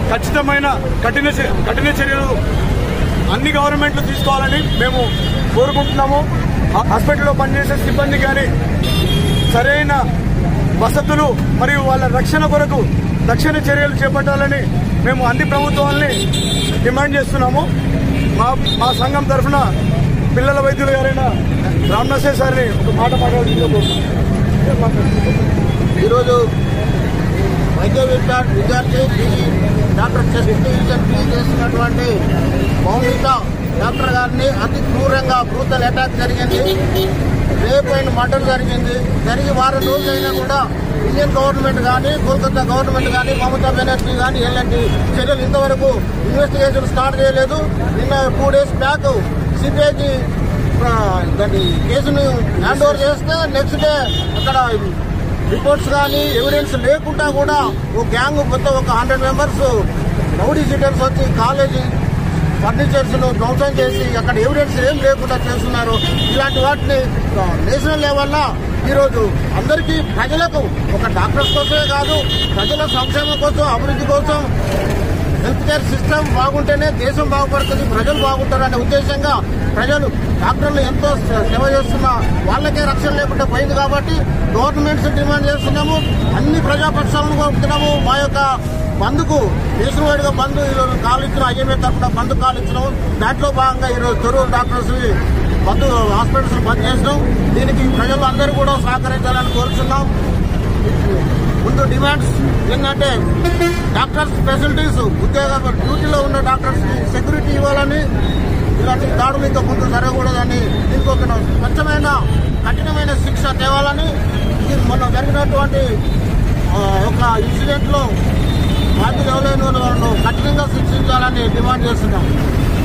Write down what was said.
ఖచ్చితమైన కఠిన చర్యలు అన్ని గవర్నమెంట్లు తీసుకోవాలని మేము కోరుకుంటున్నాము. హాస్పిటల్లో పనిచేసే సిబ్బంది కానీ సరైన వసతులు మరియు వాళ్ళ రక్షణ కొరకు రక్షణ చర్యలు చేపట్టాలని మేము అన్ని ప్రభుత్వాలని డిమాండ్ చేస్తున్నాము. మా సంఘం తరఫున పిల్లల వైద్యులు గారైన రామ్నసే సార్ని ఒక మాట మాట్లాడుతున్నాము. ఈరోజు వైద్య విద్యార్థి డాక్టర్ చెస్ట్ డివిజన్ చేస్తున్నటువంటి మౌనిక డాక్టర్ గారిని అతి క్రూరంగా బ్రూటల్ అటాక్ జరిగింది. రేప్ అండ్ మర్డర్ జరిగి వారం రోజులైనా కూడా ఇండియన్ గవర్నమెంట్ కానీ కోల్కతా గవర్నమెంట్ కానీ మమతా బెనర్జీ కానీ ఎలాంటి చర్యలు ఇంతవరకు ఇన్వెస్టిగేషన్ స్టార్ట్ చేయలేదు. నిన్న 2 days బ్యాక్ సిబిఐకి దాని కేసును హ్యాండ్ ఓవర్ చేస్తే నెక్స్ట్ డే అక్కడ రిపోర్ట్స్ కానీ ఎవిడెన్స్ లేకుండా కూడా ఓ గ్యాంగ్ మొత్తం ఒక 100 members రౌడీ షీటర్స్ వచ్చి కాలేజీ ఫర్నిచర్స్ ను ధ్వంసం చేసి అక్కడ ఎవిడెన్స్ ఏం లేకుండా చేస్తున్నారు. ఇలాంటి వాటిని నేషనల్ లెవెల్లో ఈరోజు అందరికీ ప్రజలకు ఒక డాక్టర్స్ కోసమే కాదు ప్రజల సంక్షేమం కోసం అభివృద్ధి కోసం హెల్త్ కేర్ సిస్టమ్ బాగుంటేనే దేశం బాగుపడుతుంది, ప్రజలు బాగుంటారనే ఉద్దేశంగా ప్రజలు డాక్టర్లు ఎంతో సేవ చేస్తున్నా వాళ్ళకే రక్షణ లేకుండా పోయింది కాబట్టి గవర్నమెంట్స్ డిమాండ్ చేస్తున్నాము. అన్ని ప్రజాపక్షాలను కోరుతున్నాము. మా యొక్క బంద్కు నేషనల్ వైడ్ గా బంద్ ఈరోజు కాల్ ఇచ్చిన ఐఎంఏ తరఫున బంద్ కాల్ ఇచ్చినాము. దాంట్లో భాగంగా ఈరోజు తొరూరు డాక్టర్స్ బంద్ హాస్పిటల్స్ బంద్ చేసినాం. దీనికి ప్రజలు అందరూ కూడా సహకరించాలని కోరుతున్నాం. ముందు డిమాండ్స్ ఏంటంటే డాక్టర్స్ ఫెసిలిటీస్ ఉద్యోగ డ్యూటీలో ఉన్న డాక్టర్స్ కి సెక్యూరిటీ ఇవ్వాలని, ఇలాంటి దాడులు ఇంకా ముందు జరగకూడదని, దీనికి ఒక స్వచ్ఛమైన కఠినమైన శిక్ష తేవాలని, మొన్న జరిగినటువంటి ఒక ఇన్సిడెంట్ లో బాధ్యత ఎవరైనా వాళ్ళను కఠినంగా శిక్షించాలని డిమాండ్ చేస్తున్నాం.